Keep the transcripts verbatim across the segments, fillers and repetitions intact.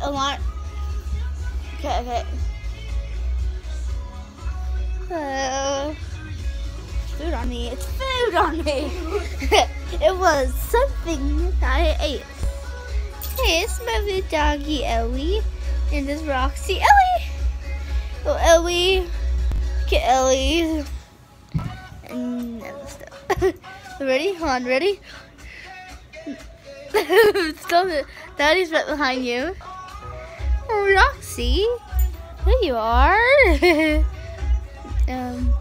a lot. Okay, okay. Uh, food on me. It's food on me. It was something I ate. Hey, it's my little doggy Ellie. And this Roxy. Ellie! Oh, Ellie. Get Ellie. And other stuff. Ready? Hold on, ready? Still, Daddy's right behind you. Oh, Roxy. There you are. um,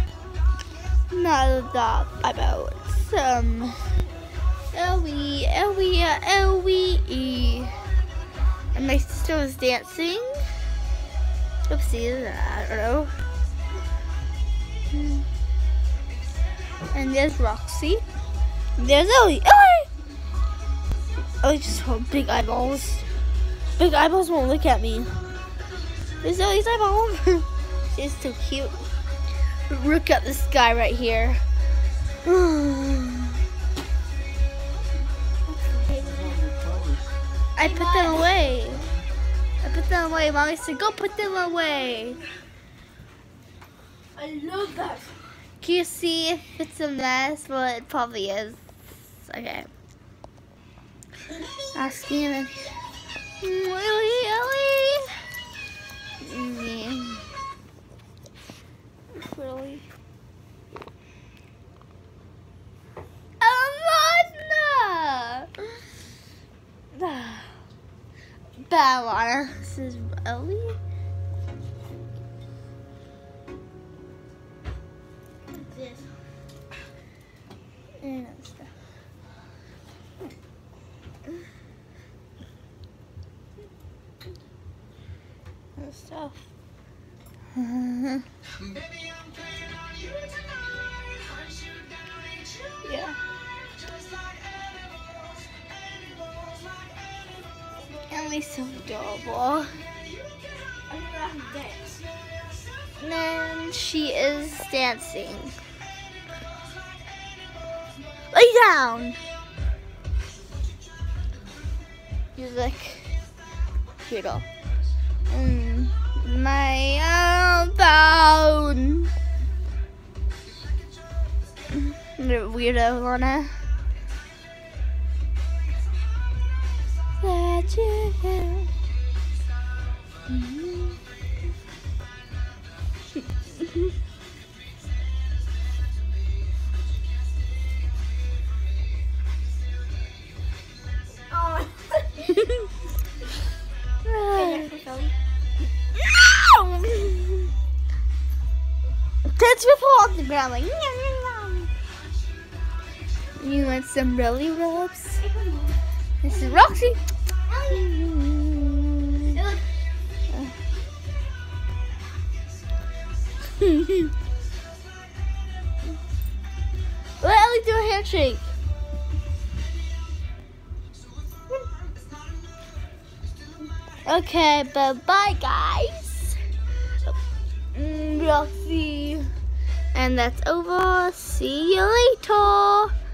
not about about some Ellie, Ellie, Ellie. And my sister was dancing. Oopsie, I don't know. And there's Roxy. There's Ellie. Ellie! Ellie just hold big eyeballs. Big eyeballs won't look at me. There's Ellie's eyeball. She's so cute. Look at this guy right here. I put them away. I put them away. Mommy said, go put them away. I love that. Can you see if it's a mess? Well, it probably is. Okay. Asking him. Ellie, Ellie. Mm. Really? Alana! Bad Alana. This is Ellie. This. And stuff. And stuff. Yeah. Ellie's so adorable. I'm gonna dance. And then she is dancing. Lay down. Music. Here we go. Mm, my own bone. Weirdo, Lana. That you have. Mm-hmm. Oh. No! Kids will fall on the ground like. You want some belly rubs? This is Roxy. Let Ellie do a handshake. Okay, bye bye, guys. Mm, Roxy. And that's over. See you later.